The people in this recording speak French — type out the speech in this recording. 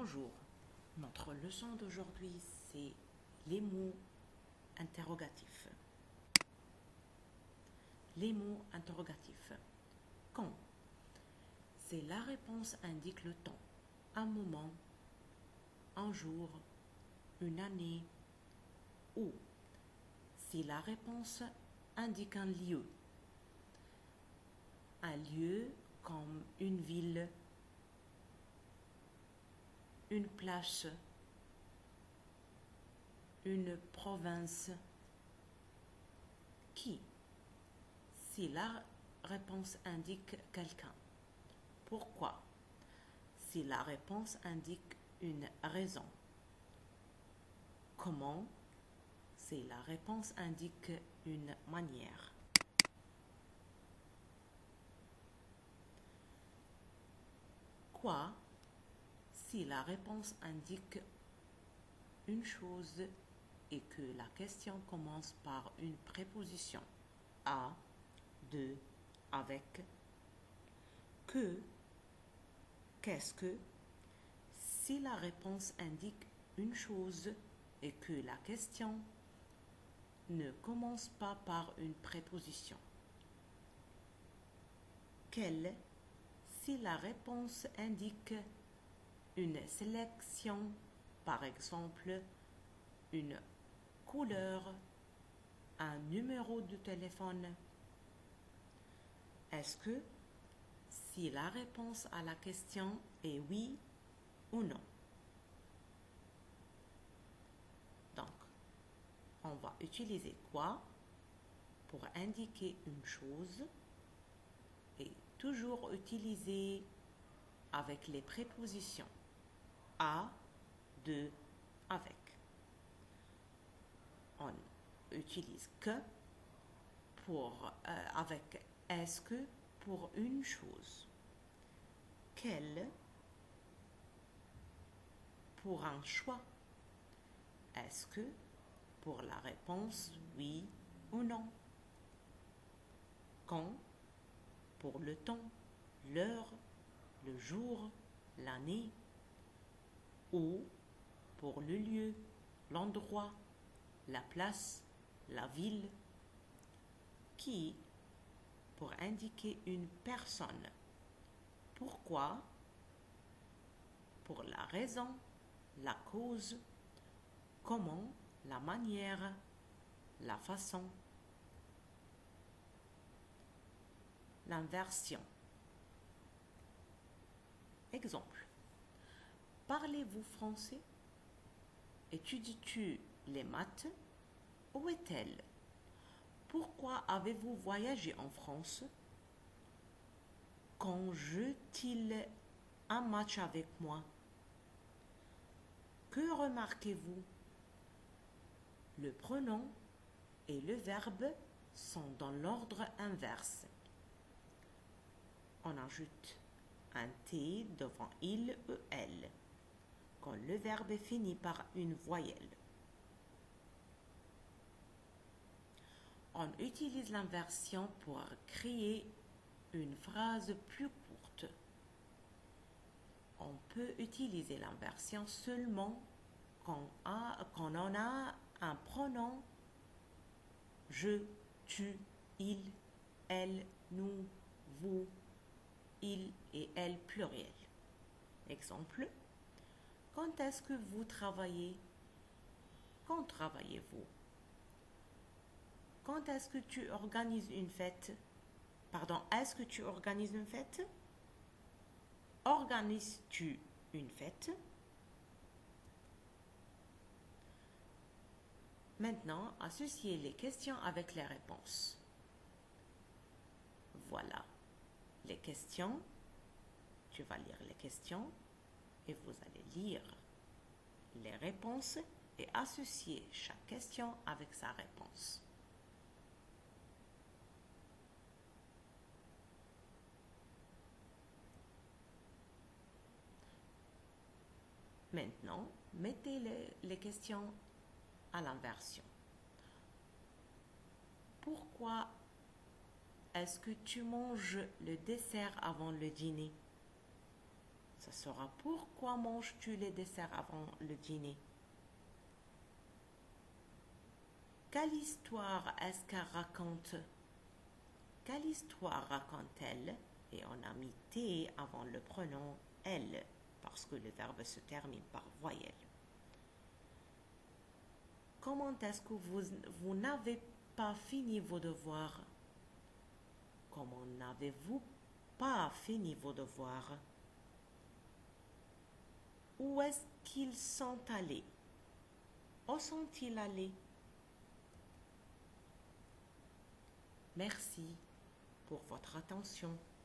Bonjour, notre leçon d'aujourd'hui c'est les mots interrogatifs. Les mots interrogatifs. Quand? C'est la réponse indique le temps, un moment, un jour, une année, ou si la réponse indique un lieu comme une ville, une place, une province. Qui? Si la réponse indique quelqu'un. Pourquoi? Si la réponse indique une raison. Comment? Si la réponse indique une manière. Quoi? Si la réponse indique une chose et que la question commence par une préposition à, de, avec. Que? Qu'est-ce que? Si la réponse indique une chose et que la question ne commence pas par une préposition. Quelle? Si la réponse indique une sélection, par exemple une couleur, un numéro de téléphone. Est-ce que? Si la réponse à la question est oui ou non. Donc, on va utiliser quoi pour indiquer une chose et toujours utiliser avec les prépositions à, de, avec. On utilise que avec est-ce que pour une chose. Quelle pour un choix. Est-ce que pour la réponse oui ou non. Quand pour le temps, l'heure, le jour, l'année. Où pour le lieu, l'endroit, la place, la ville. Qui pour indiquer une personne. Pourquoi? Pour la raison, la cause. Comment? La manière, la façon. L'inversion. Exemple. Parlez-vous français? Étudies-tu les maths? Où est-elle? Pourquoi avez-vous voyagé en France? Quand joue-t-il un match avec moi? Que remarquez-vous? Le pronom et le verbe sont dans l'ordre inverse. On ajoute un T devant il ou elle quand le verbe finit par une voyelle. On utilise l'inversion pour créer une phrase plus courte. On peut utiliser l'inversion seulement quand on a un pronom je, tu, il, elle, nous, vous, il et elle pluriel. Exemple. Quand est-ce que vous travaillez? Quand travaillez-vous? Quand est-ce que tu organises une fête? Est-ce que tu organises une fête? Organises-tu une fête? Maintenant, associez les questions avec les réponses. Voilà les questions. Tu vas lire les questions et vous allez lire les réponses et associer chaque question avec sa réponse. Maintenant, mettez les questions à l'inversion. Pourquoi est-ce que tu manges le dessert avant le dîner? Ça sera pourquoi manges-tu les desserts avant le dîner? Quelle histoire est-ce qu'elle raconte? Quelle histoire raconte-t-elle? Et on a mis T avant le pronom elle, parce que le verbe se termine par voyelle. Comment est-ce que vous n'avez pas fini vos devoirs? Comment n'avez-vous pas fini vos devoirs? Où est-ce qu'ils sont allés? Où sont-ils allés? Merci pour votre attention.